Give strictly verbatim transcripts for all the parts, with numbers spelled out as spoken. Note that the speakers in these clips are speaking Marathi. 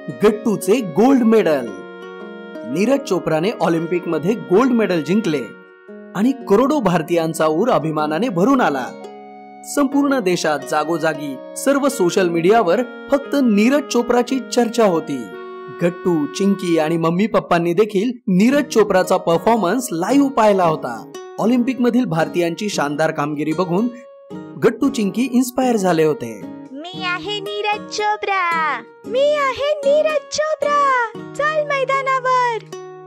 गट्टूचे गोल्ड मेडल। नीरज चोप्राने ऑलिम्पिक मध्ये गोल्ड मेडल जिंकले आणि करोडो भारतीयांचा ऊर अभिमानाने भरून आला। संपूर्ण देशात जागोजागी सर्व सोशल मीडियावर फक्त नीरज चोप्राची चर्चा होती। गट्टू, चिंकी आणि मम्मी पप्पांनी देखील नीरज चोप्राचा परफॉर्मन्स लाईव्ह पाहिला होता। ऑलिम्पिक मधील भारतीयांची शानदार कामगिरी बघून गट्टू, चिंकी इन्स्पायर झाले होते। मी आहे नीरज चोप्रा, मी आहे नीरज चोप्रा, चल मैदानावर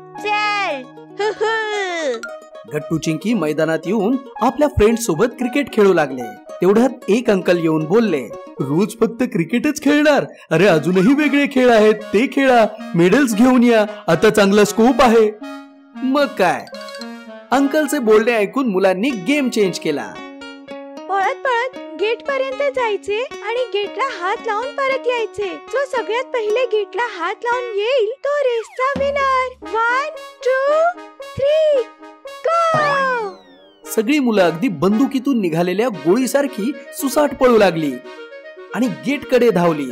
चल। हु हु। गट्टू, चिंकी मैदानात येऊन आपल्या फ्रेंड्स सोबत क्रिकेट खेळू लागले। तेवढ्यात एक अंकल येऊन बोलले, रोज फक्त क्रिकेटच खेळणार? अरे अजूनही वेगळे खेळ आहेत, ते खेळा, मेडल्स घेऊन या, आता चांगला स्कोप आहे। मग काय, अंकलचे बोलणे ऐकून मुलांनी गेम चेंज केला। पळत पळत गेट पर्यंत जायचे आणि गेटला हात लावून परत यायचे। जो सगळ्यात पहिले गेटला हात लावून येईल तो रेसचा winner. One two three go. सगळी मुलं अगदी बंदुकीतून निघालेल्या गोळीसारखी सुसाट पळू लागली आणि गेट कडे धावली।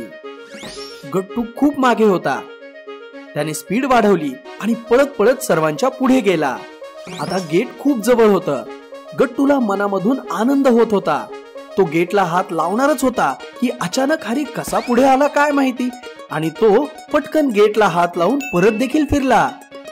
गट्टू खूप मागे होता। त्याने स्पीड वाढवली आणि पळत पळत सर्वांच्या पुढे गेला। आता गेट खूप जवळ होतं। गट्टूला मनामधून आनंद होत होता। तो गेटला हात लावणारच होता की अचानक हरी कसा पुढे आला काय माहिती, आणि तो पटकन गेटला हात लावून परत देखील फिरला।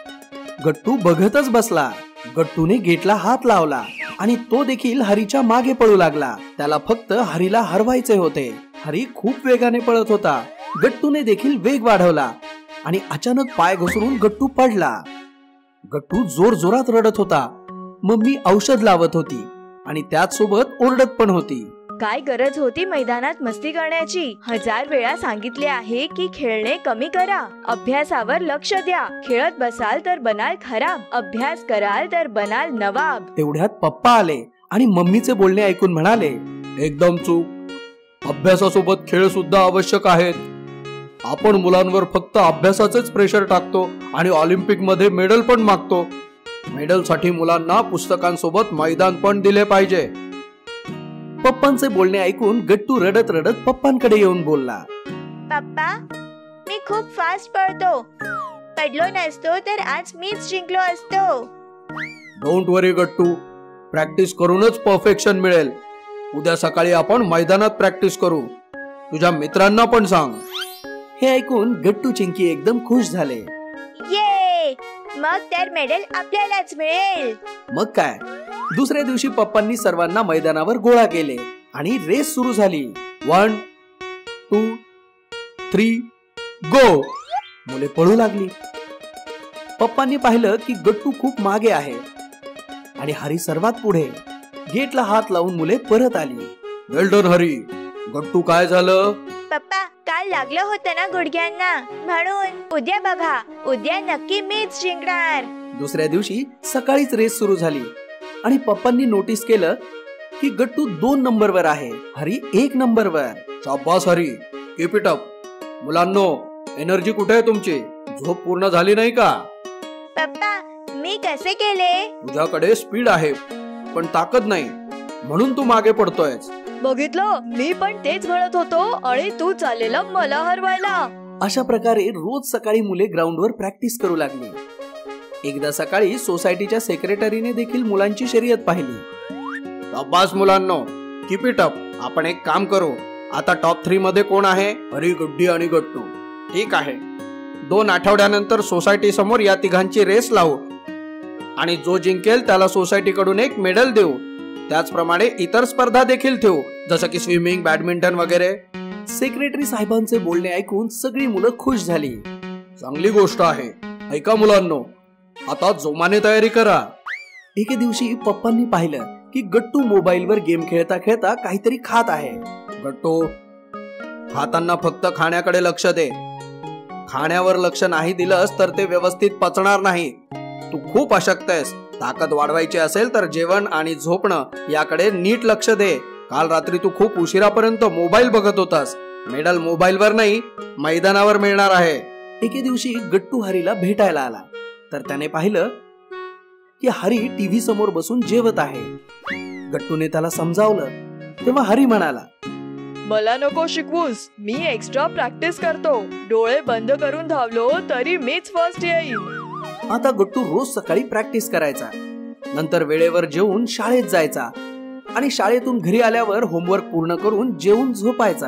गट्टू बघतच बसला। गट्टूने गेटला हात लावला आणि तो देखील हरीच्या मागे पळू लागला। त्याला फक्त हरीला हरवायचे होते। हरी खूप वेगाने पळत होता। गट्टूने देखील वेग वाढवला आणि अचानक पाय घसरून गट्टू पडला। गट्टू जोर जोरात रडत होता। मम्मी औषध लावत होती आणि त्याच सोबत ओरडत पण होती। काय गरज होती मैदानात मस्ती करण्याची? हजार वेळा सांगितले आहे की खेळणे कमी करा, अभ्यासावर लक्ष द्या। खेळत बसाल तर बनाल खराब, अभ्यास कराल तर बनाल नवाब। तेवढ्यात पप्पा आले आणि मम्मीचे बोलणे ऐकून म्हणाले, एकदम चूक, अभ्यासासोबत खेळ सुद्धा आवश्यक आहेत। आपण मुलांवर फक्त अभ्यासाचेच प्रेशर टाकतो आणि ऑलिम्पिक मध्ये मेडल पण मागतो। मेडल साठी मुलांना पुस्तकांसोबत मैदान पण दिले पाहिजे। पप्पांचे बोलणे ऐकून गट्टू रडत रडत पप्पांकडे येऊन बोलला, पप्पा मी खूप फास्ट पळतो, पडलो नसतो तर आज मीच जिंकलो असतो। डोंट वरी गट्टू, प्रॅक्टिस करूनच परफेक्शन मिळेल। उद्या सकाळी आपण मैदानात प्रॅक्टिस करू, तुझ्या मित्रांना पण सांग। हे ऐकून गट्टू, चिंकी एकदम खुश झाले। ये, मग तर मेडल आपल्यालाच मिळेल। मग काय, दुसऱ्या दिवशी पप्पांनी सर्वांना मैदानावर गोळा केले आणि रेस सुरू झाली। One two three go. मुले पळू लागली। पप्पांनी पाहिलं की गट्टू खूप मागे आहे आणि हरी सर्वात पुढे। गेटला हात लावून मुले परत आली। वेल डन हरी। गट्टू काय झालं? पप्पा काल लागलं होतं ना गुडघ्यांना, म्हणून उद्या बघा, उद्या नक्की मीच जिंकणार। दुसऱ्या दिवशी सकाळीच रेस सुरू झाली आणि पप्पांनी नोटीस केलं की गट्टू दोन नंबरवर आहे, हरी एक नंबरवर। शाबास हरी, कीप इट अप। मुलांनो, एनर्जी कुठे आहे तुमची? झोप पूर्ण झाली नाही का? पप्पा मी कसे केले? तुझ्याकडे स्पीड आहे पण ताकद नाही, म्हणून तू मागे पडतोयस। बघितलं, मी पण तेच म्हणत होतो आणि तू चाललेला मला हरवायला। अशा प्रकारे रोज सकाळी मुले ग्राउंडवर प्रॅक्टिस करू लागली। एकदा सकाळी सोसायटीच्या सेक्रेटरीने देखील मुलांची शर्यत पाहिली। शाबास मुलांनो, कीप इट अप। आपण एक काम करू, आता टॉप थ्री मध्ये कोण आहे? हरी, गड्डी आणि गट्टू। ठीक आहे, दोन आठवड्यानंतर सोसायटी समोर या तिघांची रेस लावू आणि जो जिंकेल त्याला सोसायटी कडून एक मेडल देऊ। त्याचप्रमाणे इतर स्पर्धा देखील ठेवू, जसं की स्विमिंग, बॅडमिंटन वगैरे। सेक्रेटरी साहेबांचे बोलणे ऐकून सगळी मुलं खुश झाली। चांगली गोष्ट आहे। ऐका मुलांनो, आता जोमाने तयारी करा। एके दिवशी पप्पांनी पाहिलं की गट्टू मोबाईलवर गेम खेळता खेळता काहीतरी खात आहे। गट्टू, खाताना फक्त खाण्याकडे लक्ष दे। खाण्यावर लक्ष नाही दिलंस तर ते व्यवस्थित पचणार नाही। तू खूप अशक्त आहेस। ताकद वाढवायची असेल तर जेवण आणि झोपणं याकडे नीट लक्ष दे। काल रात्री तू खूप उशिरापर्यंत मोबाईल बघत होतास। मेडल मोबाईलवर नाही, मैदानावर मिळणार आहे। एके दिवशी गट्टू हरीला भेटायला आला तर त्याने पाहिलं की हरी टीव्ही समोर बसून जेवत आहे। गट्टूने त्याला समजावलं तेव्हा हरी म्हणाला, मला नको शिकवूस, मी एक्स्ट्रा प्रॅक्टिस करतो. डोळे बंद करून धावलो तरी मीच फर्स्ट येईन. आता गट्टू रोज सकाळी प्रॅक्टिस करायचा, नंतर वेळेवर जेवून शाळेत जायचा आणि शाळेतून घरी आल्यावर होमवर्क पूर्ण करून जेवून झोपायचा.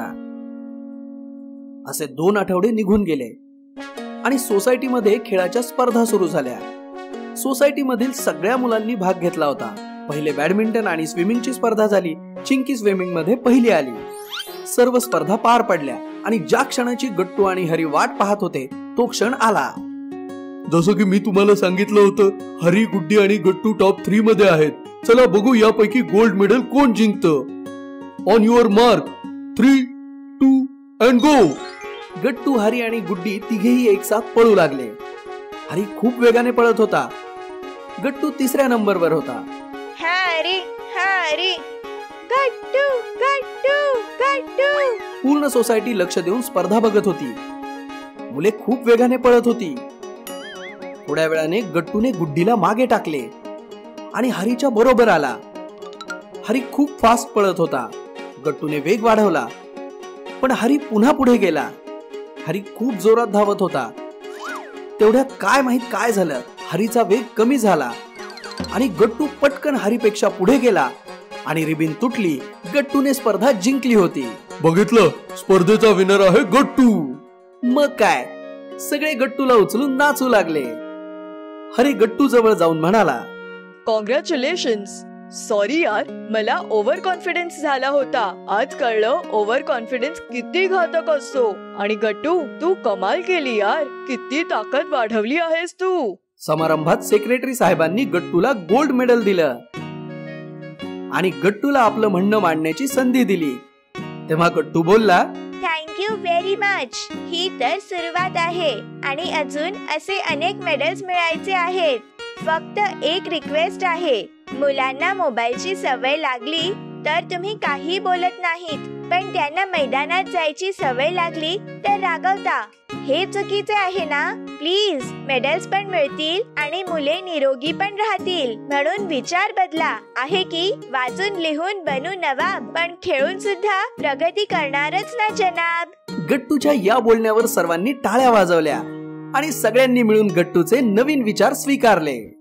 असे दोन आठवडे निघून गेले आणि सोसायटीमध्ये खेळाच्या स्पर्धा सुरू झाल्या. सोसायटीमधील सगळ्या मुलांनी भाग घेतला होता. पहिले बॅडमिंटन आणि स्विमिंगची स्पर्धा झाली. चिंकी स्विमिंग मध्ये पहिली आली. सर्व स्पर्धा पार पडल्या आणि ज्या क्षणाची गट्टू आणि हरी वाट पाहत होते तो क्षण आला. जसं की मी तुम्हाला सांगितलं होतं, हरी, गुड्डी आणि गट्टू टॉप थ्री मध्ये आहेत. चला बघू यापैकी गोल्ड मेडल कोण जिंकतं. On your mark, three two and go. Gattu, Hari आणि गुड्डी तिघेही एक साथ पळू लागले. हरी खूप वेगाने पळत होता. गट्टू तिसऱ्या नंबरवर होता. हरी हरी गट्टू गट्टू गट्टू. पूर्ण सोसायटी लक्ष देऊन स्पर्धा बघत होती. मुले खूप वेगाने पळत होती. थोड्या वेळाने गट्टूने गुड्डीला मागे टाकले आणि हरीच्या बरोबर आला. हरी खूप फास्ट पळत होता. गट्टूने वेग वाढवला, पण हरी पुन्हा पुढे गेला. हरी खूप जोरात धावत होता. तेवढ्यात काय माहित काय झालं, हरीचा वेग कमी झाला आणि गट्टू पटकन हरीपेक्षा पुढे गेला आणि रिबीन तुटली. गट्टूने स्पर्धा जिंकली होती. बघितलं, स्पर्धेचा विनर आहे गट्टू. मग काय, सगळे गट्टूला उचलून नाचू लागले. हरी गट्टू जवळ जाऊन म्हणाला, कॉंग्रॅच्युलेशन्स. सॉरी यार, मला ओव्हर कॉन्फिडन्स झाला होता. आज कळलं ओव्हर कॉन्फिडन्स किती घातक असतो. आणि गट्टू, तू कमाल केली यार. किती ताकद वाढवली आहेस तू. समारंभात सेक्रेटरी साहेबांनी गट्टूला गोल्ड मेडल दिलं आणि गट्टूला आपलं म्हणणं मांडण्याची संधी दिली. तेव्हा गट्टू बोलला, थँक्यू व्हेरी मच. ही तर सुरुवात आहे आणि अजून असे अनेक मेडल्स मिळायचे आहेत. फक्त एक रिक्वेस्ट आहे, मुलांना मोबाईलची सवय लागली तर तुम्ही काही बोलत नाहीत, पण त्यांना मैदानात जायची सवय लागली तर रागवता. हे चुकीचे आहे ना. प्लीज, मेडल्स पण मिळतील आणि मुले निरोगी पण राहतील. म्हणून विचार बदला. आहे की वाचून लिहून बनू नवाब, पण खेळून सुद्धा प्रगती करणारच ना जनाब. गट्टूच्या या बोलण्यावर सर्वांनी टाळ्या वाजवल्या आणि सगळ्यांनी मिळून गट्टूचे नवीन विचार स्वीकारले.